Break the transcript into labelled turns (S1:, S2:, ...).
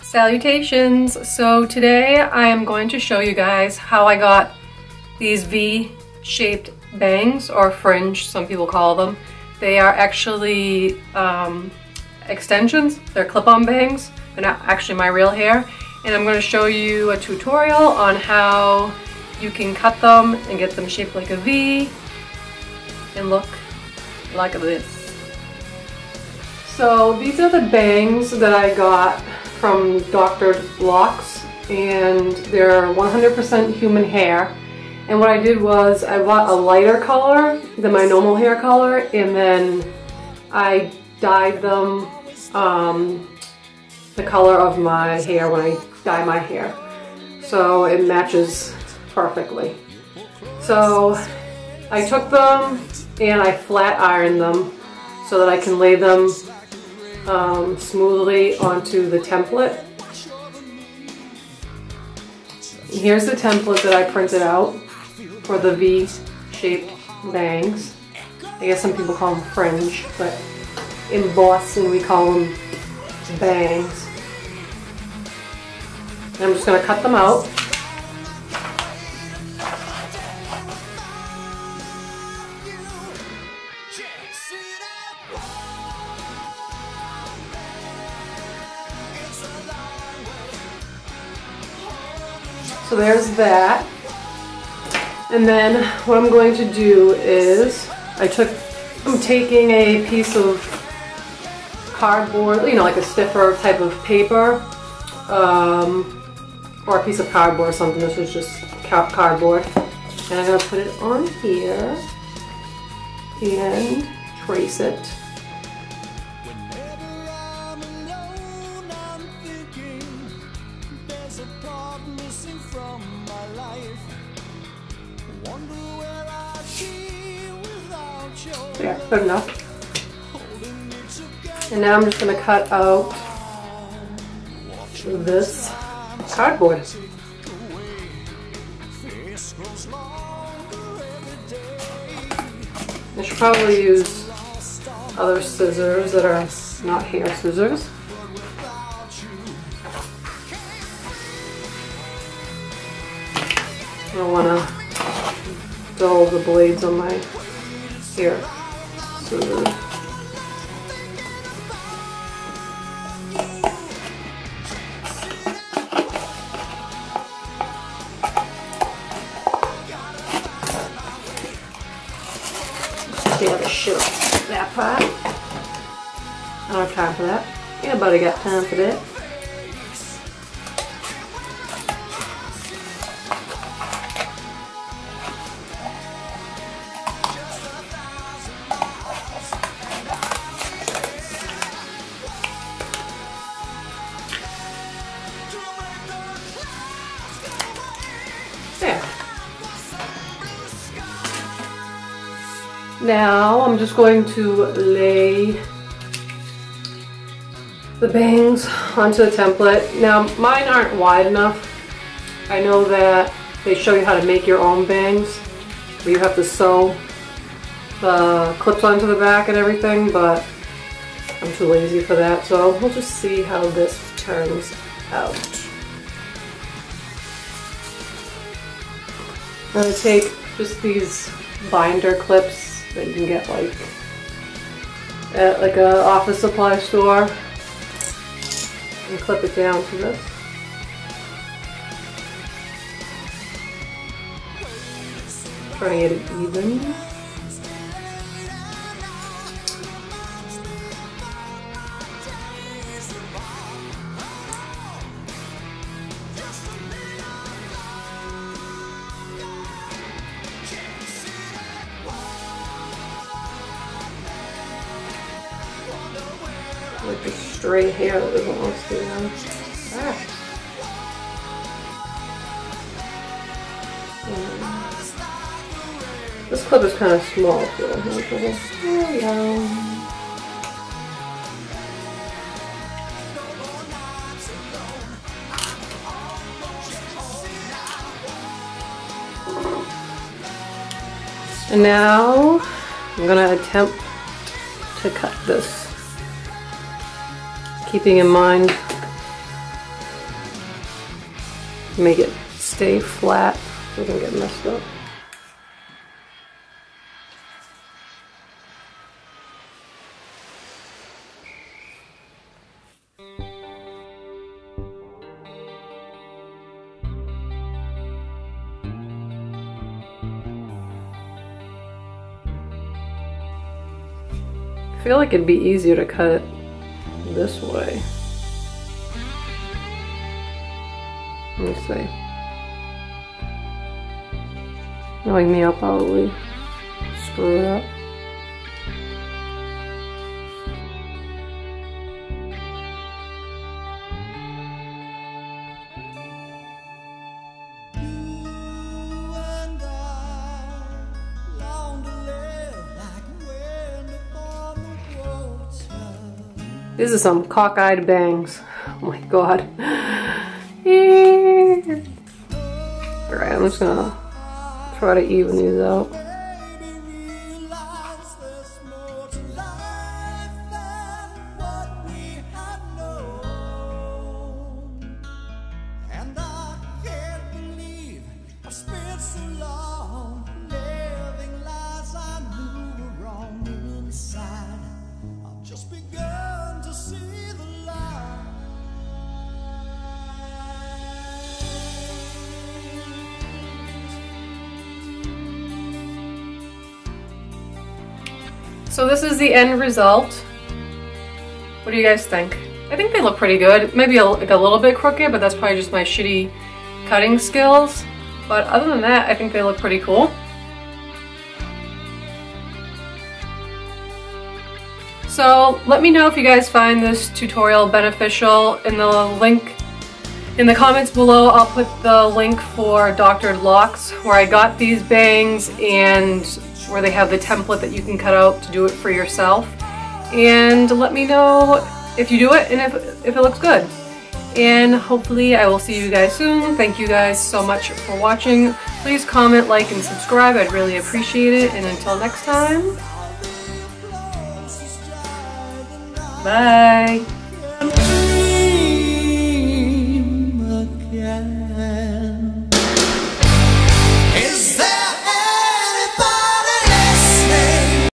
S1: Salutations! So today I am going to show you guys how I got these V-shaped bangs, or fringe, some people call them. They are actually extensions. They're clip-on bangs. They're not actually my real hair. And I'm going to show you a tutorial on how you can cut them and get them shaped like a V and look like this. So these are the bangs that I got from Dr. Locks, and they're 100% human hair. And what I did was I bought a lighter color than my normal hair color, and then I dyed them the color of my hair when I dye my hair. So it matches perfectly. So I took them and I flat ironed them so that I can lay them smoothly onto the template. Here's the template that I printed out for the V-shaped bangs. I guess some people call them fringe, but in Boston we call them bangs. And I'm just going to cut them out. So there's that. And then what I'm going to do is I'm taking a piece of cardboard, you know, like a stiffer type of paper, or a piece of cardboard or something. This was just cardboard. And I'm going to put it on here and trace it. There, good enough. And now I'm just going to cut out this cardboard. I should probably use other scissors that are not hair scissors. I don't want to dull the blades on my hair scissors. Be able to shoot that part. I don't have time for that. Anybody got time for that? There. Now I'm just going to lay the bangs onto the template. Now mine aren't wide enough. I know that they show you how to make your own bangs, where you have to sew the clips onto the back and everything, but I'm too lazy for that, so we'll just see how this turns out. I'm going to take just these binder clips that you can get like at like a office supply store and clip it down to this. Try to get it even. Like the stray hair that doesn't want to stay on. This clip is kind of small, so there we go. And now I'm going to attempt to cut this, keeping in mind make it stay flat so it doesn't get messed up. I feel like it'd be easier to cut it this way. Let me see. Knowing me, I'll probably screw it up. These are some cockeyed bangs. Oh my god. Alright, I'm just gonna try to even these out. So this is the end result. What do you guys think? I think they look pretty good. Maybe like a little bit crooked, but that's probably just my shitty cutting skills. But other than that, I think they look pretty cool. So let me know if you guys find this tutorial beneficial. In the link in the comments below, I'll put the link for Doctored Locks, where I got these bangs and where they have the template that you can cut out to do it for yourself. And let me know if you do it and if it looks good. And hopefully I will see you guys soon. Thank you guys so much for watching. Please comment, like, and subscribe. I'd really appreciate it. And until next time, bye.